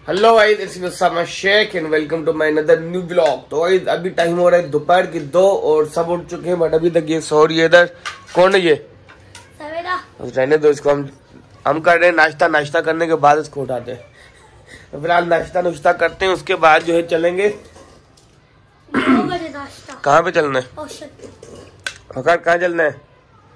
Hello guys, it's me Usama Shaikh and welcome to my another new vlog. तो guys अभी time हो रहा है दोपहर की 2 और सब उठ चुके हैं, बट अभी तक ये सो रही है। इधर कौन है ये? सवेरा। रहने दो इसको, हम कर रहे हैं नाश्ता। नाश्ता करने के बाद इसको उठाते हैं। तो फिलहाल नाश्ता करते हैं, उसके बाद जो है चलेंगे। कहाँ पे चलना है? कहाँ चलना है?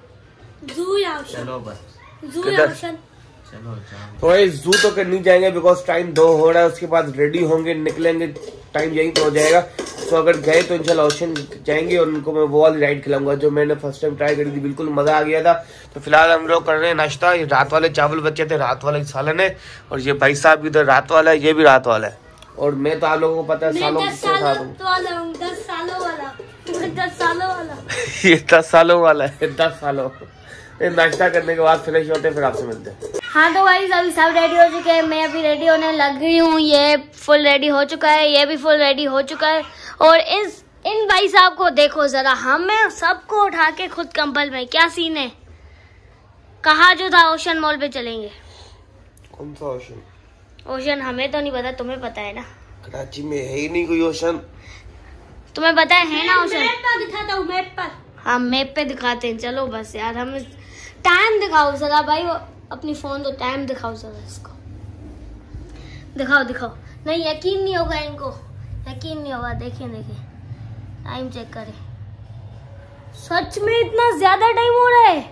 चलो बस चलो। तो जू तो कर नहीं जाएंगे बिकॉज टाइम 2 हो रहा है। उसके बाद रेडी होंगे, निकलेंगे, टाइम यही तो हो जाएगा। तो अगर गए तो इंशाल्लाह ओशन जाएंगे और उनको मैं वो वाली राइड खिलाऊंगा जो मैंने फर्स्ट टाइम ट्राई करी थी। बिल्कुल मजा आ गया था। तो फिलहाल हम लोग कर रहे हैं नाश्ता। ये रात वाले चावल बचे थे, रात वाला सालन है। और ये भाई साहब इधर रात वाला है, ये भी रात वाला है। और मैं तो आप लोगों को पता है सालों से खा दूं। 10 सालों वाला 10 सालों वाला ये 10 सालों वाला है, 10 सालों। नाश्ता करने के बाद फ्रेश होते हैं, फिर आपसे मिलते हैं। हाँ तो गाइस अभी सब रेडी हो चुके हैं, मैं अभी रेडी होने लग गई हूँ। ये फुल रेडी हो चुका है, ये भी फुल रेडी हो चुका है। और इन भाई साहब को देखो जरा, हमें सबको उठा के खुद कंबल में, क्या सीन है। कहा जो था ओशन मॉल पे चलेंगे। कौन सा ओशन? ओशन हमें तो नहीं पता, तुम्हें पता है ना? कराची में है ही नहीं कोई ओशन। तुम्हें पता है ना ओशन? मैप पर दिखाता हूँ, मैप पर। हाँ मैप पे दिखाते हैं। चलो बस यार, हम टाइम दिखाओ जरा भाई, अपनी फोन तो टाइम दिखाओ जरा इसको। दिखाओ। नहीं यकीन नहीं होगा इनको, यकीन नहीं होगा। देखिए टाइम चेक करें। सच में इतना ज्यादा टाइम हो रहा है?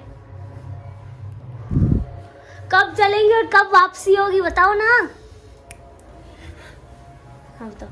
कब चलेंगे और कब वापसी होगी बताओ ना। हाँ बताओ।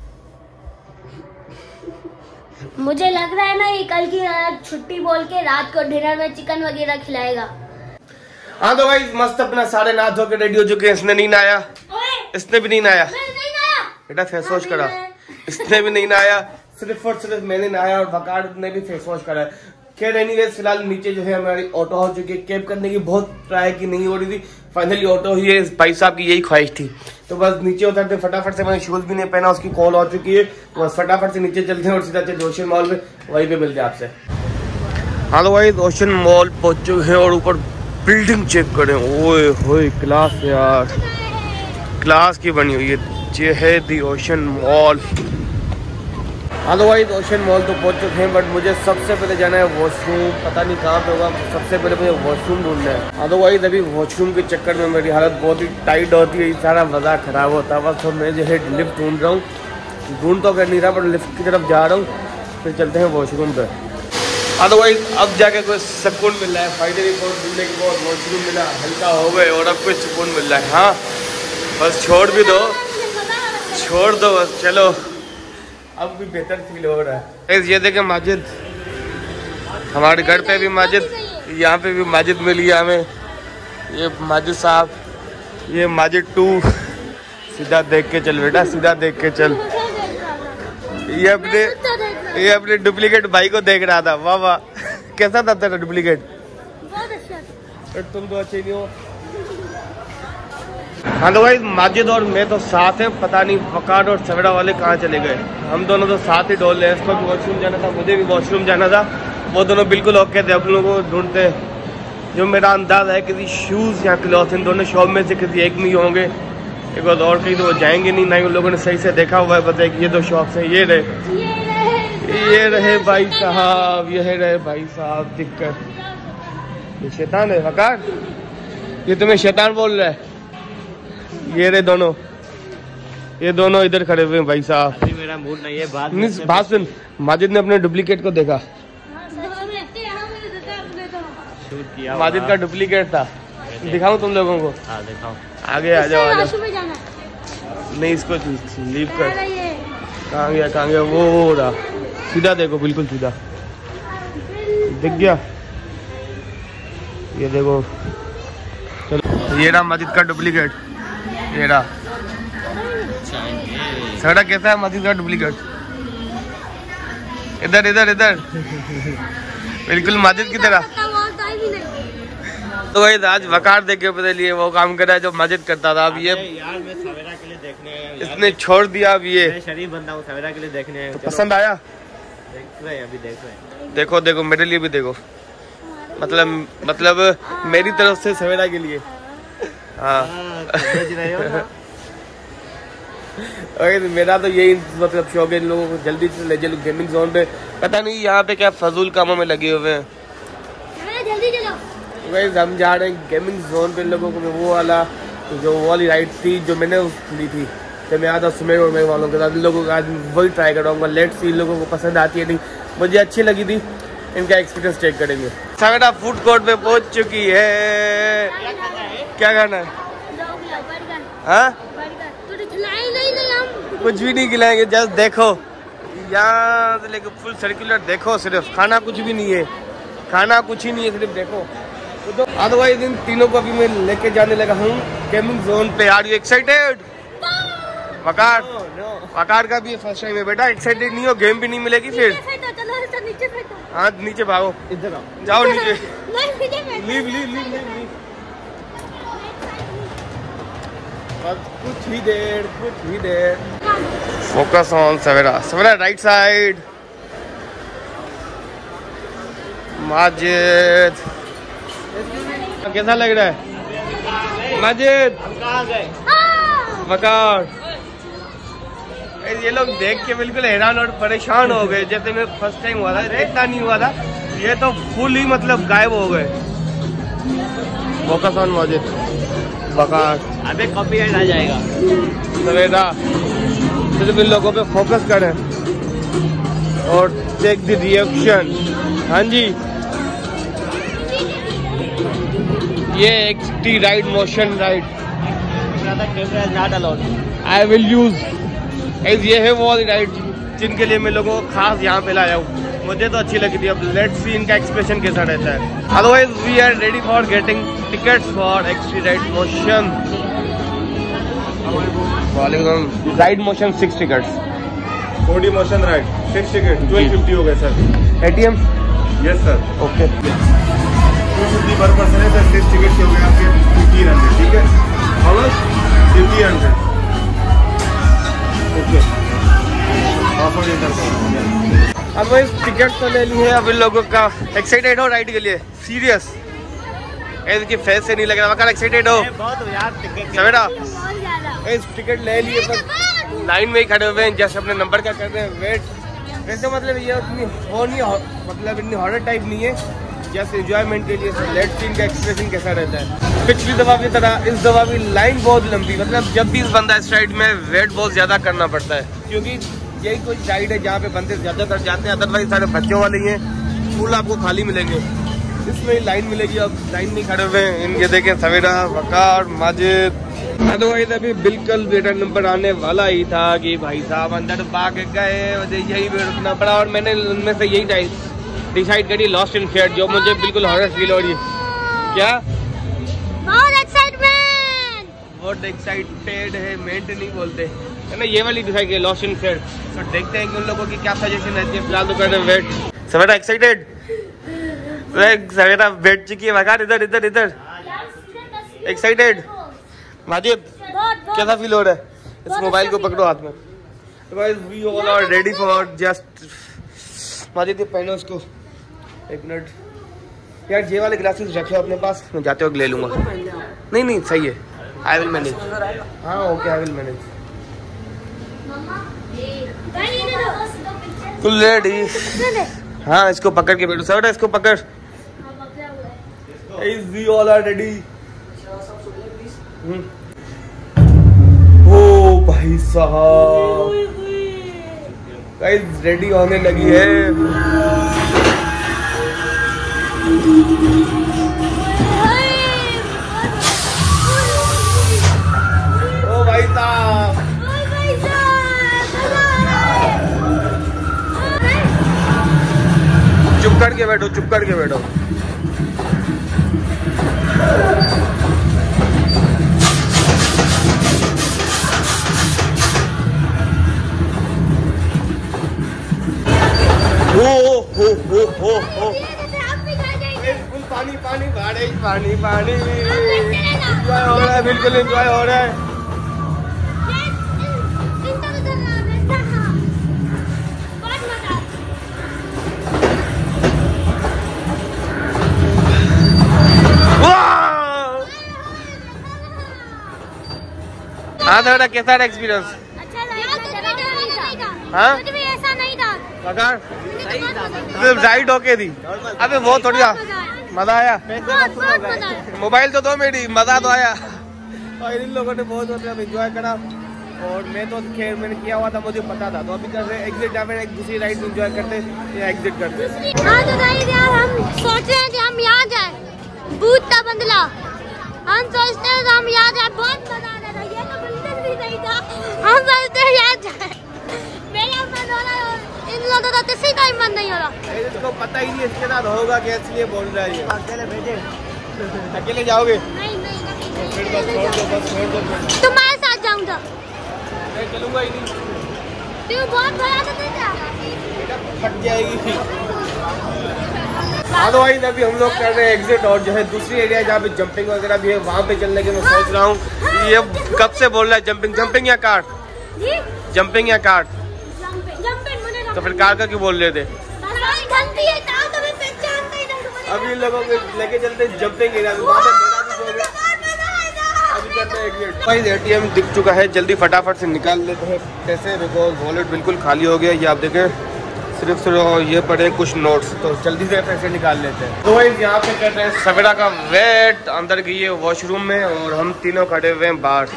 मुझे लग रहा है ना ये कल की छुट्टी बोल के रात को डिनर में चिकन वगैरह खिलाएगा। हाँ तो भाई मस्त अपना सारे नहा धो के रेडी हो चुके हैं। इसने नहीं नहाया, इसने भी नहीं नहाया। बेटा फेस वॉश करा। इसने भी नहीं नहाया, सिर्फ और सिर्फ मैंने नहाया। और वकार ने भी फेस वॉश करा। खैर एनीवेज फिलहाल नीचे जो है हमारी ऑटो हो चुकी है। कैब करने की बहुत ट्राई की, नहीं हो रही थी। फाइनली ऑटो ही है। भाई साहब की यही ख्वाहिश थी। तो बस नीचे उतरते फटाफट से। मैंने शूज भी नहीं पहना, उसकी कॉल हो चुकी है। तो बस फटाफट से नीचे चलते हैं और सीधा चलते ओशन मॉल पे, वहीं पे मिलते हैं आपसे। हाँ तो भाई ओशन मॉल पहुंच चुके हैं और ऊपर बिल्डिंग चेक करें। ओए होए क्लास यार, क्लास की बनी हुई है। ये है दी ओशन मॉल। हाँ तो भाई ओशन मॉल तो पहुंच चुके हैं, बट मुझे सबसे पहले जाना है वॉशरूम। पता नहीं कहाँ पे होगा, सबसे पहले मुझे वॉशरूम ढूंढना है। हाँ तो भाई अभी वॉशरूम के चक्कर में मेरी हालत बहुत ही टाइट होती है, सारा मज़ा खराब होता है। बस तो मैं जो है लिफ्ट ढूंढ रहा हूँ, ढूंढ तो कर नहीं रहा, पर लिफ्ट की तरफ जा रहा हूँ। फिर चलते हैं वॉशरूम पर। हाँ तो भाई अब जाके कुछ सुकून मिल रहा है। फाइनली बहुत ढूंढने के बाद वॉशरूम मिला, हल्का हो गए और अब कुछ सुकून मिल रहा है। हाँ बस छोड़ भी दो, छोड़ दो बस, चलो अब भी बेहतर फील हो रहा है। ये देखें माजिद, हमारे घर पे भी माजिद, यहाँ पे भी माजिद मिली है हमें। ये माजिद साहब, ये माजिद 2। सीधा देख के चल बेटा, सीधा देख के चल। ये अपने डुप्लीकेट भाई को देख रहा था। वाह वाह, कैसा था तेरा डुप्लीकेट? बहुत अच्छा। तुम तो अच्छे नहीं हो। हाँ तो भाई माजिद और मैं तो साथ हैं। पता नहीं वकार और सवेरा वाले कहाँ चले गए। हम दोनों तो साथ ही डोल रहे हैं। इसको भी वॉशरूम जाना था, मुझे भी वॉशरूम जाना था। वो दोनों बिल्कुल ओके थे, हम लोगों को ढूंढते। जो मेरा अंदाज़ है किसी शूज़ या क्लॉथ, इन दोनों शॉप में से किसी एक में ही होंगे। एक बार और कहीं तो वो जाएंगे नहीं, ना उन लोगों ने सही से देखा हुआ है। बताए कि ये 2 शॉप से ये रहे भाई साहब, ये रहे भाई साहब। दिक्कत ये शैतान है वकार, ये तुम्हें शैतान बोल रहा है। ये रहे दोनों, ये दोनों इधर खड़े हुए हैं भाई साहब। अभी मेरा मूड नहीं है। बात सुन, माजिद ने अपने डुप्लीकेट को देखा। माजिद का डुप्लीकेट था। दिखाऊं तुम लोगों को? हाँ दिखाओ। आगे आ जाओ, आ जाओ। नहीं इसको लीव कर। कहाँ गया वो रहा। सीधा देखो, बिल्कुल सीधा दिख गया। ये देखो, चलो ये रहा माजिद का डुप्लीकेट। ये रहा। सड़ा कैसा है माजिद का डुप्लीकेट? इधर बिल्कुल माजिद की तरह। तो भाई आज वकार देख के पता लिए वो काम कर रहा है जो माजिद करता था। अब ये यार मैं सवेरा के लिए देखने आया हूं। इसने छोड़ दिया। अब ये शरीफ बंदा हूँ, सवेरा के लिए देखने आया हूं। तो पसंद आया? देख रहे हैं, अभी देख रहे हैं। देखो मेरे लिए भी देखो। मतलब मेरी तरफ से सवेरा के लिए। हाँ भेज रहे हो ना? और मेरा तो यही मतलब शौक है इन लोगों को जल्दी से ले चलो गेमिंग जोन पे। पता नहीं यहाँ पे क्या फजूल कामों में लगे हुए हैं। जल्दी चलो। वही हम जा रहे हैं गेमिंग जोन पे। इन लोगों को वो वाला जो वाली राइड थी जो मैंने ली थी जब मैं आता सुमेर और मेरे वालों के साथ, इन लोगों को आज वही ट्राई कराऊंगा। लेट्स सी इन लोगों को पसंद आती है नहीं। मुझे अच्छी लगी थी, इनका एक्सपीरियंस चेक करेंगे। सवेरा फूड कोर्ट में पहुंच चुकी है। क्या खाना है? हाँ कुछ भी नहीं खिलाएंगे, जस्ट देखो यहाँ से लेके फुल सर्कुलर देखो। सिर्फ खाना कुछ भी नहीं है, खाना कुछ ही नहीं है, सिर्फ देखो। तो अदरवाइज इन तीनों को अभी मैं लेके जाने लगा हूँ गेमिंग जोन पे। Are you excited? Waqar Waqar का भी फर्स्ट टाइम है बेटा। एक्साइटेड नहीं हो? गेम भी नहीं मिलेगी फिर। हाँ नीचे भागो, इधर आओ, जाओ नीचे। Leave leave leave leave. कुछ ही देर। Focus on Savera. Savera right side. Majid कैसा लग रहा है? माजिद वकार ये लोग देख के बिल्कुल हैरान और परेशान हो गए। जैसे मैं फर्स्ट टाइम हुआ था इतना नहीं हुआ था, ये तो फुल ही मतलब गायब हो गए। Focus on Majid Waqar. अबे कॉपीराइट आ जाएगा। सवेरा सिर्फ इन लोगों पे फोकस करें और चेक द रिएक्शन। हाँ जी ये XT ride motion ride I will use. ये है वो राइड जिनके लिए मैं लोगों को खास यहाँ पे लाया हूँ। मुझे तो अच्छी लगी थी। अब लेट्स सी इनका एक्सप्रेशन कैसा रहता है। Otherwise we are ready for getting tickets for XT ride motion. Ride motion 6 tickets. 4D motion ride 6 ticket 1250 हो गए sir. ATM? Yes sir. Okay 250 पर पर्सन है सर। 6 टिकट हो गए आपके 1500। ठीक है how much? 1500। Okay offer letter. अब इस टिकट तो ले ली है। अब इन लोगों का एक्साइटेड हो राइड के लिए? सीरियस इसके फेस से नहीं लग रहा। वकार एक्साइटेड हो? बहुत हो यार टिकट। सवेरा इस टिकट ले लिए पर लाइन में ही खड़े हुए हैं जैसे अपने नंबर का कर रहे हैं वेट। वैसे मतलब ये उतनी हो नहीं मतलब इतनी हॉरर टाइप नहीं है, जस्ट एंजॉयमेंट के लिए। लेट्स सी इनका एक्सप्रेशन कैसा रहता है। पिछली दफा की तरह इस दफा भी लाइन बहुत लंबी। मतलब जब भी इस बंदा इस राइड में वेट बहुत ज्यादा करना पड़ता है, क्योंकि यही कोई राइड है जहाँ पे बंदे ज्यादातर जाते हैं। अदरवाइज सारे बच्चों वाले ही हैं, फूल आपको खाली मिलेंगे। इसमें लाइन मिलेगी। अब लाइन में खड़े हुए हैं। इनके देखें सवेरा वकार माजिद। अदरवाइज अभी बिल्कुल बेटा नंबर आने वाला ही था कि भाई साहब अंदर भाग गए, मुझे यही वेट रुकना पड़ा। और मैंने उनमें से यही डिसाइड करी लॉस्ट इन फेयर, जो मुझे बिल्कुल हॉरर फील हो रही है। क्या बहुत एक्साइटेड है, मेंट नहीं बोलते है ना। ये वाली डिसाइड की लॉस्ट इन फेयर। तो देखते हैं कि उन लोगों की क्या सजेशन रहती है। फिलहाल तो कर रहे हैं वेट। सवेरा एक्साइटेड? सवेरा बैठ चुकी है। वकार इधर इधर इधर। एक्साइटेड? माजिद कैसा फील हो रहा है? इस मोबाइल को पकड़ो हाथ में। We all are ready for just. Majid पहनो इसको। एक मिनट यार, ये वाले ग्लासेस रखे हो अपने पास, मैं जाते वक्त ले लूंगा। नहीं नहीं सही है, आई विल मैनेज। हाँ okay I will manage. Full ready. हाँ इसको पकड़ के बैठो सर, इसको पकड़। We all are ready. ओ भाई साहब गाइस रेडी होने लगी है। ओ भाई साहब चुप करके बैठो, चुप करके बैठो। हो पानी पानी पानी पानी पानी एंजॉय हो रहा है, बिल्कुल एंजॉय हो रहा है। हाँ थोड़ा कैसा रहा एक्सपीरियंस? हाँ कुछ भी ऐसा नहीं था। वकार सिर्फ राइड होके थी। अबे वो थोड़ी मजा आया। बहुत मजा आया। मोबाइल तो दो मेरी, मजा तो आया। और इन लोगों ने बहुत मतलब एंजॉय करा और मैं तो खैर मैंने किया हुआ था, मुझे पता था। तो अभी कर रहे एग्जिट, या फिर एक दूसरी राइड में एंजॉय करते या एग्जिट करते। हाँ तो गाइस यार हम सोच रहे हैं कि हम यहाँ जाए भूत का बंगला। हम सोचते हैं हम यहाँ जाए, बहुत मजा आ रहा था। ये तो बिल्कुल भी नहीं था, हम सोचते हैं यहाँ जाए। मेरा मन हो रहा है और इन लोगों का किसी का ही मन नहीं हो रहा। इसको पता ही नहीं इसके साथ होगा क्या, इसलिए बोल रहा है ये। अकेले भेजे, अकेले जाओगे? नहीं नहीं फिर बस छोड़ दो, बस छोड़ दो। तुम्हारे साथ जाऊंगा। मैं चलूंगा ही नहीं, तू बहुत बड़ा तो नहीं था। फट जाएगी। अदरवाइज अभी हम लोग कर रहे हैं एग्जिट और जो है दूसरी एरिया जहाँ पे जंपिंग वगैरह भी है वहाँ पे चलने के मैं सोच रहा हूँ। ये कब से बोल रहा है जंपिंग, जंपिंग या कार्ट? जंपिंग या कार्ट? तो फिर कार का क्यों बोल रहे थे? अभी इन लोगों को लेके चलते हैं जंपिंग एरिया में, वहाँ पे मेरा भी जो है। अभी करते हैं एग्जिट। भाई एटीएम दिख चुका है, जल्दी फटाफट से निकाल लेते हैं पैसे, बिकॉज वॉलेट बिल्कुल खाली हो गया। ये आप देखें सिर्फ ये पड़े कुछ नोट्स, तो जल्दी से पैसे निकाल लेते हैं। तो भाई यहाँ पे कर रहे हैं सवेरा का वेट, अंदर गई है वॉशरूम में और हम तीनों खड़े हुए हैं बाहर।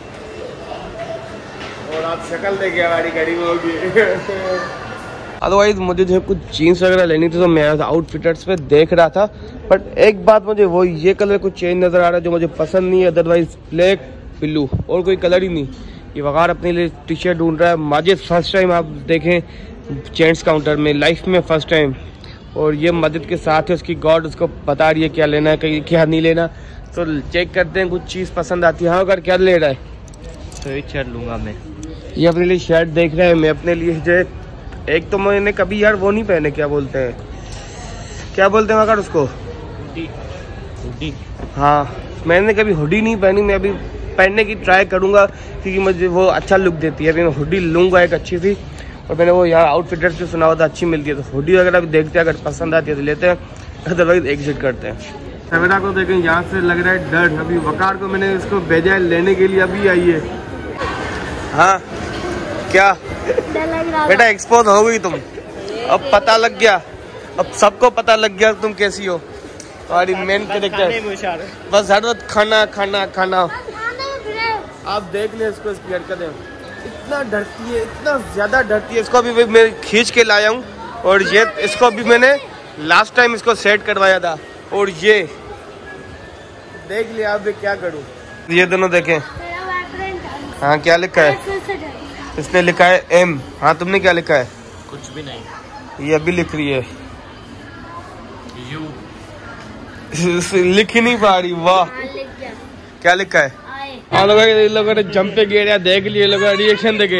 और आप शक्ल देखिए हमारी गाड़ी में होगी। अदरवाइज मुझे जो है कुछ जीन्स वगैरह लेनी थी तो मैं आउटफिटर्स पे देख रहा था, बट एक बात मुझे वो ये कलर कुछ चेंज नजर आ रहा है जो मुझे पसंद नहीं है। अदरवाइज ब्लैक ब्लू और कोई कलर ही नहीं। ये वकार अपने लिए टी शर्ट ढूंढ रहा है। माजिद फर्स्ट टाइम आप देखें जेंट्स काउंटर में, लाइफ में फर्स्ट टाइम। और ये मस्जिद के साथ है उसकी गॉड, उसको बता रही है क्या लेना है क्या नहीं लेना। तो चेक करते हैं कुछ चीज़ पसंद आती है। हाँ अगर क्या ले रहा है? तो एक शर्ट लूंगा मैं। ये अपने लिए शर्ट देख रहे हैं, मैं अपने लिए जो एक तो मैंने कभी यार वो नहीं पहने, क्या बोलते हैं मगर उसको हुडी। हाँ मैंने कभी हुडी नहीं पहनी, मैं अभी पहनने की ट्राई करूँगा क्योंकि मुझे वो अच्छा लुक देती है। अभी मैं हुडी लूँगा एक अच्छी सी, और मैंने वो यहाँ आउटफिटर्स से सुना हुआ था अच्छी मिलती है, तो हुडी वगैरह भी देखते हैं, अगर पसंद आती है तो लेते हैं, अदरवाइज एग्जिट करते हैं। सवेरा को देखें यहाँ से लग रहा है डर। अभी वकार को मैंने इसको भेजा है लेने के लिए, अभी आई है। हाँ क्या बेटा एक्सपोज हो गई तुम, अब पता लग गया, अब सबको पता लग गया तुम कैसी हो। तुम्हारी मेन कैरेक्टर बस हर वक्त खाना खाना खाना। आप देख ले इसको, इसकी हरकतें इतना डरती है, इतना ज्यादा डरती है। इसको अभी मैं खींच के लाया हूँ और ये इसको भी मैंने लास्ट टाइम इसको सेट करवाया था। और ये देख लिया, अब क्या करूँ। ये दोनों देखें। हाँ क्या लिखा है? इसने लिखा है एम। हाँ तुमने क्या लिखा है? कुछ भी नहीं। ये अभी लिख रही है यू। लिख ही नहीं पा रही। वाह क्या लिखा है? हाँ लोगों ने जंपिंग एरिया देख लिए, लोगों रिएक्शन देखे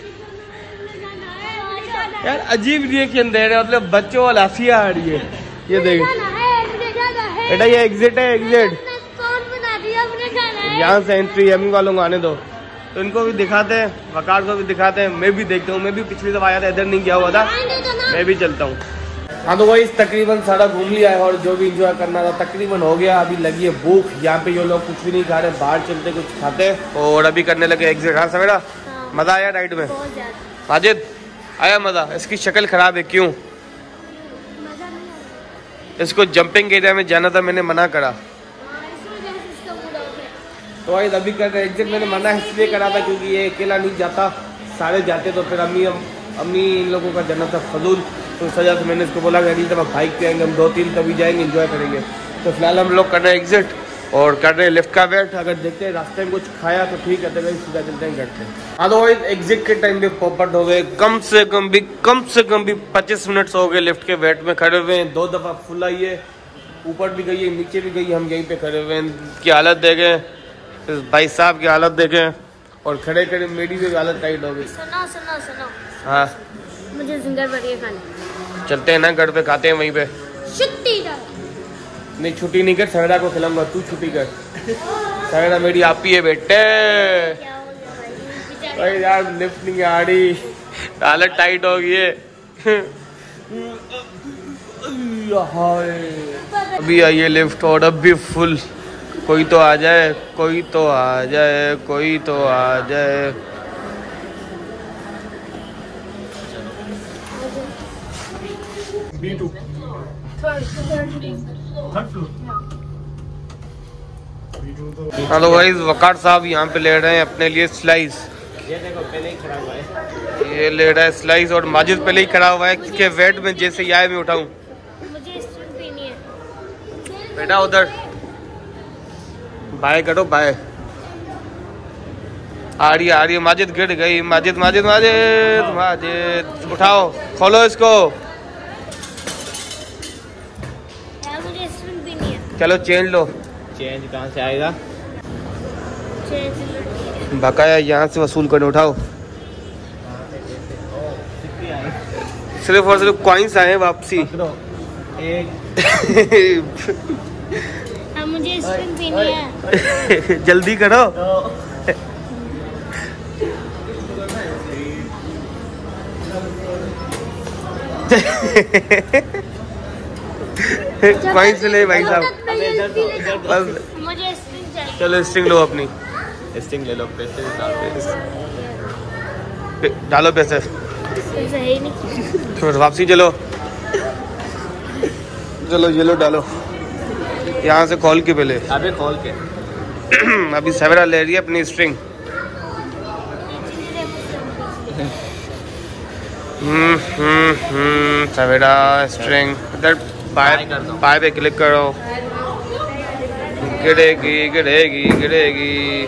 यार, अजीब रिएक्शन दे रहे, मतलब बच्चों वाला हंसियाँ आ रही है। ये देख बेटा, ये एग्जिट है, एग्जिट यहाँ से एंट्री। अम्मी वालों को आने दो, तो इनको भी दिखाते हैं, वकार को भी दिखाते हैं। मैं भी देखता हूँ, मैं भी पिछली दफा आया था, इधर नहीं गया हुआ था, मैं भी चलता हूँ। हाँ तो वही तकरीबन सारा घूम लिया है और जो भी इंजॉय करना था तकरीबन हो गया। अभी लगी है भूख, यहाँ पे ये लोग कुछ भी नहीं खा रहे, बाहर चलते कुछ खाते और अभी करने लगे एग्जिट। हाँ सवेरा मजा आया राइड में? माजिद आया मजा? इसकी शक्ल खराब है, क्यों? इसको जंपिंग एरिया में जाना था, मैंने मना करा। तो भाई अभी कर रहे एग्जिट। मैंने मना इसलिए करा था क्योंकि ये अकेला नहीं जाता, सारे जाते तो फिर अम्मी इन लोगों का जाना था फजूल, तो इस वजह से मैंने इसको बोला कि अगली दफा बाइक पे आएंगे हम 2-3 तभी जाएंगे, एंजॉय करेंगे। तो फिलहाल हम लोग कर रहे हैं एग्जिट और कर रहे हैं लिफ्ट का वेट। अगर देखते हैं रास्ते में कुछ खाया तो ठीक है, तो सीधा चलते हैं घर पे। अदरवाइज एग्जिट के टाइम भी पोपट हो गए, कम से कम भी 25 मिनट हो गए लिफ्ट के वेट में खड़े हुए हैं। 2 दफा फुल आई है, ऊपर भी गई है नीचे भी गई, हम यहीं पे खड़े हुए हैं। की हालत देखें, भाई साहब की हालत देखें, और खड़े खड़े मेरी भी हालत टाइट हो गई। सुनो हाँ मुझे जिंगर बढ़िया खाने, चलते हैं ना घर पे, खाते हैं वहीं पे। छुट्टी नहीं छुट्टी नहीं कर, सवेरा को खिलाऊंगा, तू छुट्टी कर। सवेरा मेरी आप ही है बेटे। भाई यार लिफ्ट नहीं आ रही, हालत टाइट हो गई है। अभी आई है लिफ्ट और अब भी फुल। कोई तो आ जाए, कोई तो आ जाए, कोई तो आ जाए। D2 third floor. Hello guys, Waqar साहब यहाँ पे ले रहे हैं अपने लिए स्लाइस। ये देखो पहले ही खड़ा हुआ है। ये ले रहा है स्लाइस और माजिद पहले ही खड़ा हुआ है कि वेट में जैसे ही आए मैं उठाऊं। मुझे स्पून पीनी है। बेटा उधर बाय करो, बाय। आ रही है माजिद, गिर गई। माजिद माजिद माजिद माजिद, उठाओ, खोलो इसको। यार मुझे स्पून पीनी है। चलो चेंज लो। चेंज कहाँ से आएगा? बकाया यहाँ से वसूल करने, उठाओ। सिर्फ और सिर्फ कॉइन्स आए वापसी। एक अब मुझे स्पून पीनी है। जल्दी करो। कॉइन्स ले भाई साहब। बस मुझे स्पून चाहिए। चलो स्ट्रिंग लो अपनी, स्टिंग ले लो, पैसे डालो पैसे, पैसा है ही नहीं। फिर वापसी। चलो चलो ये लो, डालो यहाँ से खोल के पहले। अबे खोल के। अभी सवेरा ले रही है अपनी स्ट्रिंग। सवेरा स्ट्रिंग इधर बाय पे क्लिक करो। गिरेगी गिरेगी गिरेगी।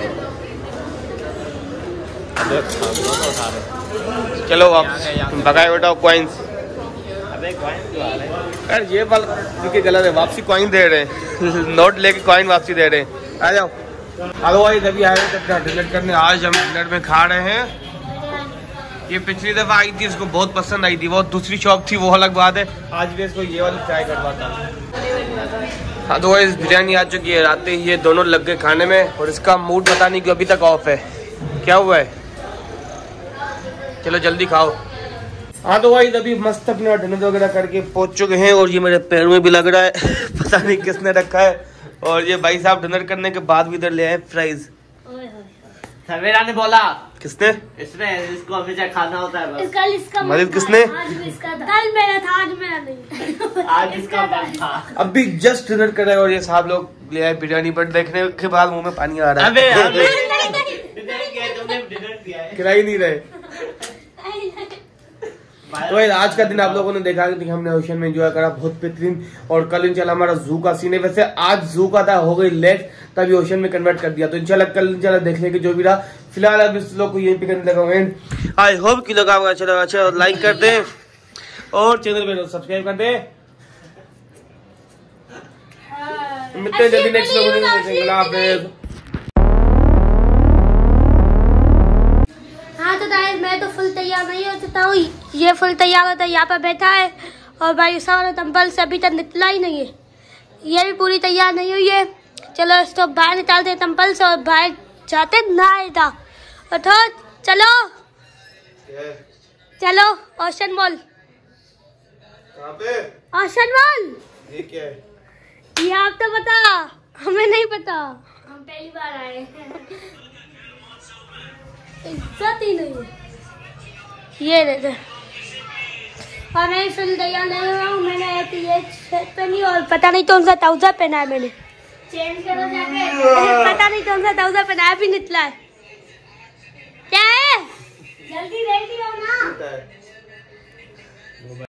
चलो वापस बकाए उठाओ कॉइन्स। अबे कॉइन क्यों आ रहा है? यार ये वाला क्योंकि गलत है, वापसी कॉइन दे रहे हैं। नोट लेके कॉइन वापसी दे रहे हैं। आ जाओ। हेलो भाई, अभी आए थे डिनर करने। आज हम डिनर में खा रहे हैं। ये पिछली दफा आई थी, इसको बहुत पसंद आई थी। वो दूसरी शॉप थी, वो अलग बात है। आज भी इसको ये वाली ट्राई करवाता। हाँ तो इस बिरयानी आ चुकी है। रात ये दोनों लग गए खाने में और इसका मूड पता नहीं क्यों अभी तक ऑफ है। क्या हुआ है? चलो जल्दी खाओ। हाँ तो भाई अभी मस्त अपने डिनर वगैरह करके पहुंच चुके हैं और ये मेरे पैर में भी लग रहा है। पता नहीं किसने रखा है। और ये भाई साहब डिनर करने के बाद भी इधर ले आए फ्राइज। सवेरा ने बोला। किसने? इसने, इसको हमेशा खाना होता है बस। कल इसका मदद किसने? आज भी इसका था। कल मेरा था, आज मेरा नहीं। आज इसका मन था। अभी जस्ट डिनर कर रहे हैं और ये साहब लोग ले आए बिरयानी। पर देखने के बाद मुंह में पानी आ रहा है। अबे नहीं, तुमने डिनर किया है? खिला ही नहीं रहे। तो भाई आज का दिन आप लोगों ने देखा कि हमने ओशन में एंजॉय करा, बहुत बेहतरीन। और कल इंशाल्लाह हमारा जू का सीन है। वैसे आज जू का था, हो गई लेट, तभी ओशन में कन्वर्ट कर दिया। तो इंशाल्लाह कल इंशाल्लाह देखने की जो भी रहा। फिलहाल अब इस लोग को यहीं पे करने लगा हूँ। आई होप कि लगा होगा। चलो अच्छा लाइक कर दे और चैनल पे सब्सक्राइब कर दे। मिलते हैं जल्दी नेक्स्ट लोग। हाँ तो गाइस मैं तो फुल तैयार नहीं हो सकता हूँ। ये फुल तैयार होता है, यहाँ पर बैठा है। और भाई साहब टेम्पल से अभी तक निकला ही नहीं है। ये भी पूरी तैयार नहीं हुई है। चलो इसको बाहर निकालते हैं टेम्पल से और बाहर जाते ना था। उठो चलो चलो ओशन मॉल। कहाँ पे? Ocean mall. ये क्या है? ये आप तो पता, हमें नहीं पता। हम पहली बार आए हैं। इज्जत ही नहीं है। ये देते। और मैं फिर तैयार नहीं हुआ हूँ। मैंने ये शर्ट पहनी और पता नहीं कौन सा ट्राउजर पहना है मैंने। चेंज करो जाके। पता नहीं कौन सा ट्राउजर पहना है, भी निकला है। क्या है? जल्दी रेडी हो ना।